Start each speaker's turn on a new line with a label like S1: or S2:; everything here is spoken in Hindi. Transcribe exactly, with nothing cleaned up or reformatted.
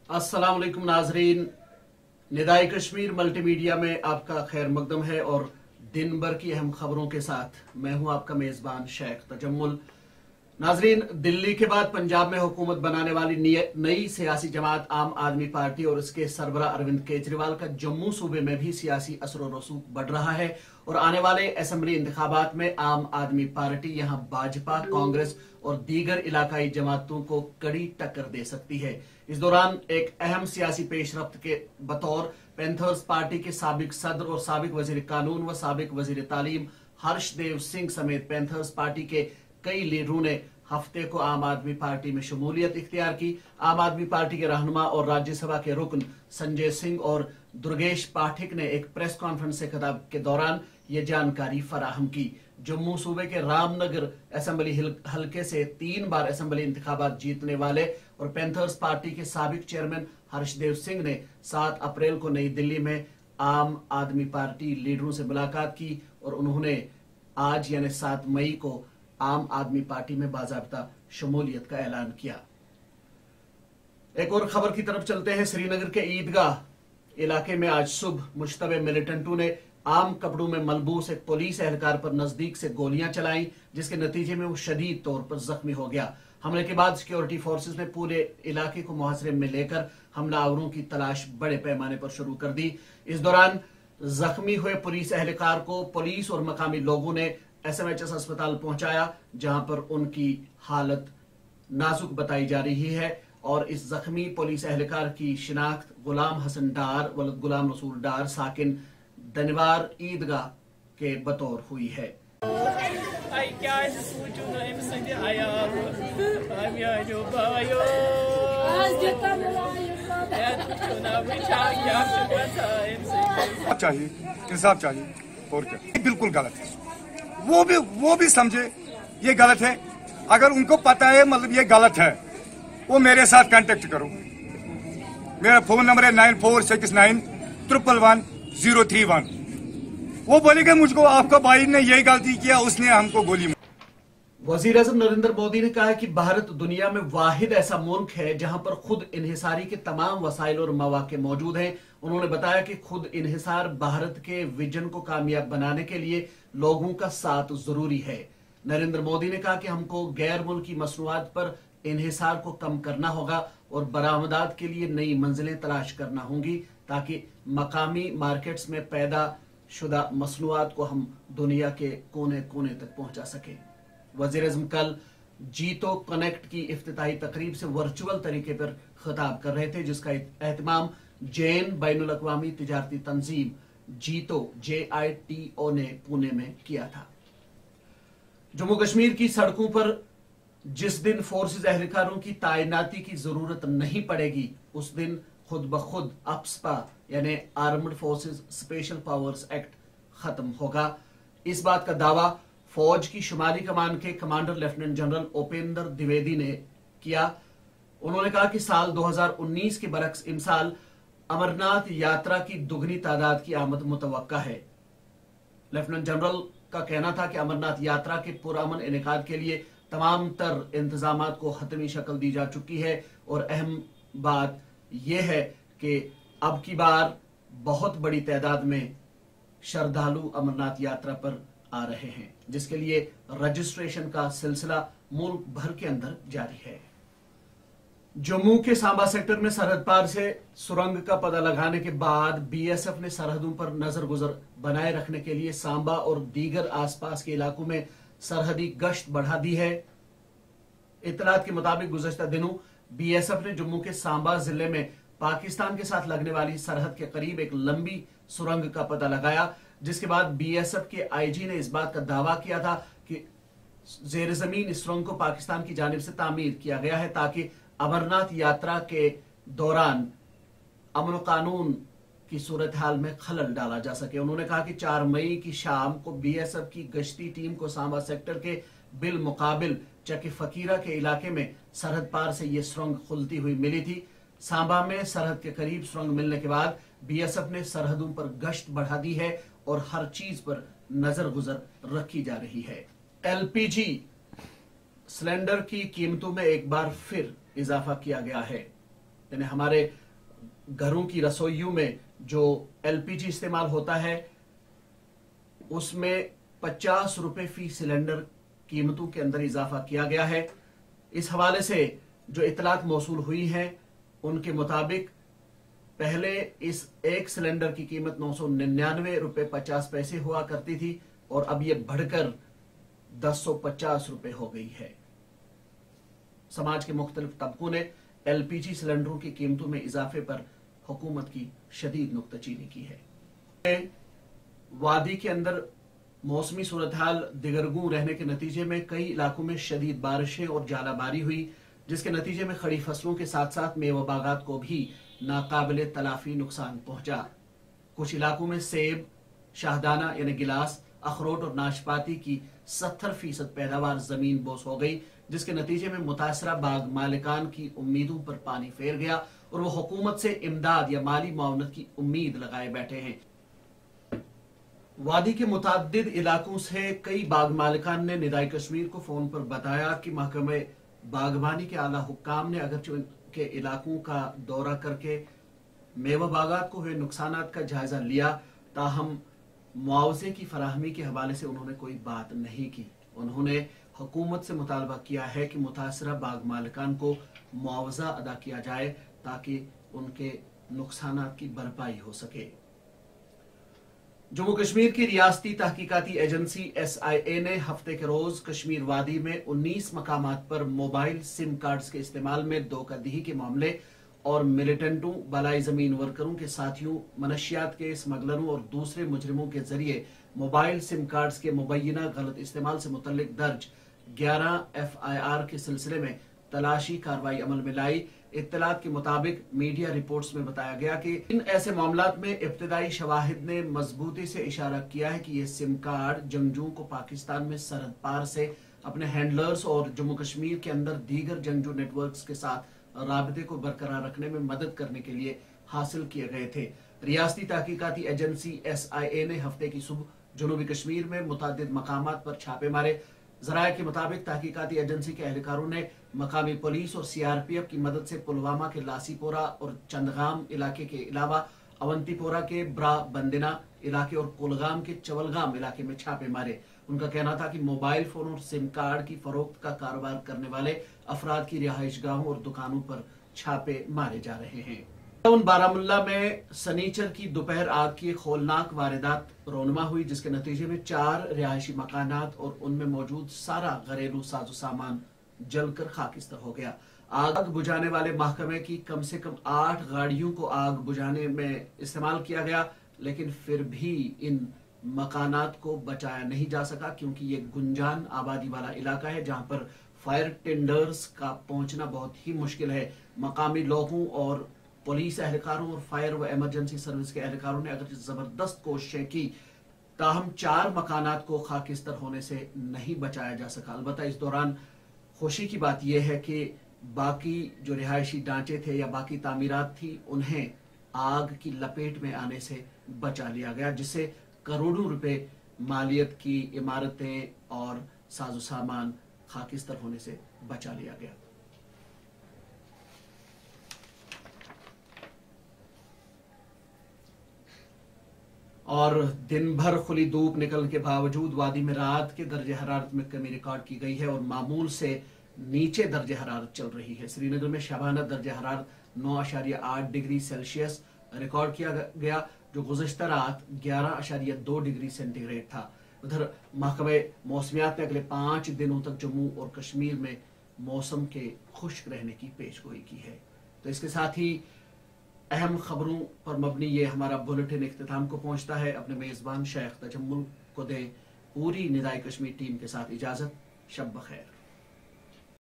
S1: अस्सलाम वालेकुम नाजरीन, निदाए कश्मीर मल्टीमीडिया में आपका खैर मकदम है और दिन भर की अहम खबरों के साथ मैं हूं आपका मेजबान शेख तजम्मुल। नाजरीन, दिल्ली के बाद पंजाब में हुकूमत बनाने वाली नई सियासी जमात आम आदमी पार्टी और इसके सरबरा अरविंद केजरीवाल का जम्मू सूबे में भी सियासी असर और रसूख बढ़ रहा है और आने वाले असेंबली इंतखाबात में आम आदमी पार्टी यहां भाजपा, कांग्रेस और दीगर इलाकाई जमातों को कड़ी टक्कर दे सकती है। इस दौरान एक अहम सियासी पेशरफ्त के बतौर पैंथर्स पार्टी के साबिक सदर और साबिक वजीर कानून व साबिक वजीर तालीम हर्षदेव सिंह समेत पैंथर्स पार्टी के कई लीडरों ने हफ्ते को आम आदमी पार्टी में शमूलियत इख्तियार की। आम आदमी पार्टी के रहनुमा और राज्यसभा के रुकन संजय सिंह और दुर्गेश पाठक ने एक प्रेस कॉन्फ्रेंस से खिताब के दौरान ये जानकारी फराहम की। जम्मू सूबे के रामनगर असेंबली हलके से तीन बार असेंबली इंतखाबात जीतने वाले और पैंथर्स पार्टी के साबिक चेयरमैन हर्षदेव सिंह ने सात अप्रैल को नई दिल्ली में आम आदमी पार्टी लीडरों से मुलाकात की और उन्होंने आज यानी सात मई को आम आदमी पार्टी में बाज़ाब्ता शमूलियत का ऐलान किया। एक और खबर की तरफ चलते हैं। श्रीनगर के ईदगाह इलाके में आज सुबह मुश्तबे मिलिटेंटों ने आम कपड़ों में मलबूस एक पुलिस एहलकार पर नजदीक से गोलियां चलाई, जिसके नतीजे में वो शदीद तौर पर जख्मी हो गया। हमले के बाद सिक्योरिटी फोर्सेस ने पूरे इलाके को मुहासरे में लेकर हमलावरों की तलाश बड़े पैमाने पर शुरू कर दी। इस दौरान जख्मी हुए पुलिस एहलकार को पुलिस और मकामी लोगों ने एस एम एच एस अस्पताल पहुंचाया, जहां पर उनकी हालत नाजुक बताई जा रही है और इस जख्मी पुलिस एहलकार की शिनाख्त गुलाम हसन डार व गुलाम रसूल डार साकिन दनवार ईदगाह के बतौर हुई है।
S2: चाहिए इंसाफ चाहिए और क्या, बिल्कुल गलत है। वो भी वो भी समझे ये गलत है। अगर उनको पता है मतलब ये गलत है, वो मेरे साथ कांटेक्ट करो। मेरा फोन नंबर है nine four six nine triple one zero three one. वो बोलेगा मुझको आपका भाई ने यही गलती किया, उसने हमको गोली मारी।
S1: वजीर आजम नरेंद्र मोदी ने कहा है कि भारत दुनिया में वाहिद ऐसा मुल्क है जहां पर खुद इन्हिसारी के तमाम वसाइल और मौके मौजूद हैं। उन्होंने बताया कि खुद इन्हिसार भारत के विजन को कामयाब बनाने के लिए लोगों का साथ जरूरी है। नरेंद्र मोदी ने कहा कि हमको गैर मुल्की मसनूआत पर इन्हिसार को कम करना होगा और बरामदात के लिए नई मंजिलें तलाश करना होंगी ताकि मकामी मार्केट्स में पैदा शुदा मसनूआत को हम दुनिया के कोने कोने तक पहुंचा सके। वजीर आजम कल जीतो कनेक्ट की इफ्तिताही तकरीब से वर्चुअल तरीके पर खिताब कर रहे थे, जिसका एहतमाम जैन बैनुल अक़वामी तिजारती तंजीम जीतो जे आई टी ओ ने पुणे में किया था। जम्मू कश्मीर की सड़कों पर जिस दिन फोर्सेज एहलकारों की तैनाती की जरूरत नहीं पड़ेगी, उस दिन खुद ब खुद अप्सपा यानी armed forces special powers act खत्म होगा। इस बात का दावा फौज की शुमाली कमान के commander lieutenant general Upendra Dwivedi ने किया। उन्होंने कहा कि साल दो हज़ार उन्नीस के बरक्स इमसाल अमरनाथ यात्रा की दुगनी तादाद की आमद मुतवक्का है। लेफ्टिनेंट जनरल का कहना था कि अमरनाथ यात्रा के पुरअमन इनेकाद के लिए तमाम तर इंतजामात को हतमी शक्ल दी जा चुकी है और अहम बात यह है कि अब की बार बहुत बड़ी तादाद में श्रद्धालु अमरनाथ यात्रा पर आ रहे हैं, जिसके लिए रजिस्ट्रेशन का सिलसिला मुल्क भर के अंदर जारी है। जम्मू के सांबा सेक्टर में सरहद पार से सुरंग का पता लगाने के बाद बी एस एफ ने सरहदों पर नजर गुजर बनाए रखने के लिए सांबा और दीगर आसपास के इलाकों में सरहदी गश्त बढ़ा दी है। इतलात के मुताबिक गुज़श्ता दिनों बी एस एफ ने जम्मू के सांबा जिले में पाकिस्तान के साथ लगने वाली सरहद के करीब एक लंबी सुरंग का पता लगाया, जिसके बाद बी एस एफ के आई जी ने इस बात का दावा किया था कि जेर जमीन इस सुरंग को पाकिस्तान की जानिब से तामीर किया गया है ताकि अमरनाथ यात्रा के दौरान अमन कानून की सूरत हाल में खलल डाला जा सके। उन्होंने कहा कि चार मई की शाम को बी एस एफ की गश्ती टीम को सांबा सेक्टर के बिल मुकाबिल चक फकीरा के इलाके में सरहद पार से यह सुरंग खुलती हुई मिली थी। सांबा में सरहद के करीब सुरंग मिलने के बाद बी एस एफ ने सरहदों पर गश्त बढ़ा दी है और हर चीज पर नजर गुजर रखी जा रही है। एल पी जी सिलेंडर की कीमतों में एक बार फिर इजाफा किया गया है, यानी हमारे घरों की रसोइयों में जो एलपीजी इस्तेमाल होता है उसमें पचास रुपए फी सिलेंडर कीमतों के अंदर इजाफा किया गया है। इस हवाले से जो इतलात मौसूल हुई हैं उनके मुताबिक पहले इस एक सिलेंडर की कीमत नौ सौ निन्यानवे रुपए पचास पैसे हुआ करती थी और अब यह बढ़कर दस सौ पचास रुपए हो गई है। समाज के मुख्तलिफ तबकों ने एलपीजी सिलेंडरों की कीमतों में इजाफे पर हुकूमत की शदीद नुक्ताचीनी की है। वादी के अंदर मौसमी सूरत हाल दिगरगू रहने के नतीजे में कई इलाकों में शदीद बारिशें और जालाबारी हुई, जिसके नतीजे में खड़ी फसलों के साथ साथ मेवा बागात को भी नाकाबिले तलाफी नुकसान पहुंचा। कुछ इलाकों में सेब, शाहदाना यानी गिलास, अखरोट और नाशपाती की सत्तर फीसद पैदावार जमीन बोस हो गई, जिसके नतीजे में मुतासरा बाग मालिकान की उम्मीदों पर पानी फेर गया और वो हुकूमत से इमदाद या माली मुआवनत की उम्मीद लगाए बैठे हैं। वादी के मुताद्दिद इलाकों से कई बाग मालिकान ने निदाई कश्मीर को फोन पर बताया कि महकमे बागबानी के आला हुक्काम ने अगरचे उनके इलाकों का दौरा करके मेवा बागात को हुए नुकसानात का जायजा लिया, ताहम मुआवजे की फराहमी के हवाले से उन्होंने कोई बात नहीं की। उन्होंने हुकूमत से मुतालबा किया है कि मुतासरा बाग मालिकान को मुआवजा अदा किया जाए ताकि उनके नुकसानात की भरपाई हो सके। जम्मू कश्मीर की रियासती तहकीकाती एजेंसी एस आई ए ने हफ्ते के रोज कश्मीर वादी में उन्नीस मकामात पर मोबाइल सिम कार्ड्स के इस्तेमाल में धोखाधड़ी के मामले और मिलिटेंटों, बलाई जमीन वर्करों के साथियों, मनशियात के स्मगलरों और दूसरे मुजरिमों के जरिए मोबाइल सिम कार्ड्स के मुबैना गलत इस्तेमाल से मुतल्लिक दर्ज ग्यारह एफ आई आर के सिलसिले में तलाशी कार्रवाई अमल में लाई। इत्तलात के मुताबिक मीडिया रिपोर्ट्स में बताया गया कि इन ऐसे मामलात में इब्तदाई शवाहिद ने मजबूती से इशारा किया है कि ये सिम कार्ड जंगजुओं को पाकिस्तान में सरहद पार से अपने हैंडलर्स और जम्मू कश्मीर के अंदर दीगर जंगजू नेटवर्क्स के साथ राबते को बरकरार रखने में मदद करने के लिए हासिल किए गए थे। रियासती तहकीकाती एजेंसी एस आई ए ने हफ्ते की सुबह जनूबी कश्मीर में मुतादिद मकामात पर छापे मारे। जराये के मुताबिक तहकीकाती एजेंसी के एहलकारों ने मकामी पुलिस और सी आर पी एफ की मदद से पुलवामा के लासीपोरा और चंदगाम इलाके के अलावा अवंतीपोरा के ब्रा बंदिना इलाके और कुलगाम के चवलगाम इलाके में छापे मारे। उनका कहना था कि मोबाइल फोन और सिम कार्ड की फरोख्त का कारोबार करने वाले अफराद की रिहाइश गाहों और दुकानों पर छापे मारे जा रहे हैं। बारामुल्ला में सनीचर की दोपहर आग की खोलनाक वारदात रोनमा हुई, जिसके नतीजे में चार रिहायशी मकानात और उनमें मौजूद सारा घरेलू साजो सामान जलकर खाकिस्तर हो गया। आग बुझाने वाले महकमे की कम से कम आठ गाड़ियों को आग बुझाने में इस्तेमाल किया गया, लेकिन फिर भी इन मकानात को बचाया नहीं जा सका क्योंकि ये गुंजान आबादी वाला इलाका है जहां पर फायर टेंडर्स का पहुंचना बहुत ही मुश्किल है। मकामी लोगों और पुलिस एहलकारों और फायर व इमरजेंसी सर्विस के एहलकारों ने अगर जबरदस्त कोशिशें की, ताहम चार मकानात को खाकिस्तर होने से नहीं बचाया जा सका। अलबत्ता इस दौरान खुशी की बात यह है कि बाकी जो रिहायशी ढांचे थे या बाकी तामीरात थी उन्हें आग की लपेट में आने से बचा लिया गया, जिससे करोड़ों रुपए मालियत की इमारतें और साजो सामान खाकिस्तर होने से बचा लिया गया। और दिन भर खुली धूप निकलने के बावजूद वादी में रात के दर्जे हरारत में कमी रिकॉर्ड की गई है और मामूल से नीचे दर्जे हरारत चल रही है। श्रीनगर में शबाना दर्जे हरारत नौ अशारिया आठ डिग्री सेल्सियस रिकॉर्ड किया गया, जो गुज़श्ता रात ग्यारह अशारिया दो डिग्री सेंटीग्रेड था। उधर महकमे मौसमियात ने अगले पांच दिनों तक जम्मू और कश्मीर में मौसम के खुश्क रहने की पेशगोई की है। तो इसके साथ ही अहम खबरों पर मबनी ये हमारा बुलेटिन इख्तिताम को पहुंचता है। अपने मेजबान शेख तजम्मुल को दें पूरी निदाई कश्मीर टीम के साथ इजाजत। शब बखैर।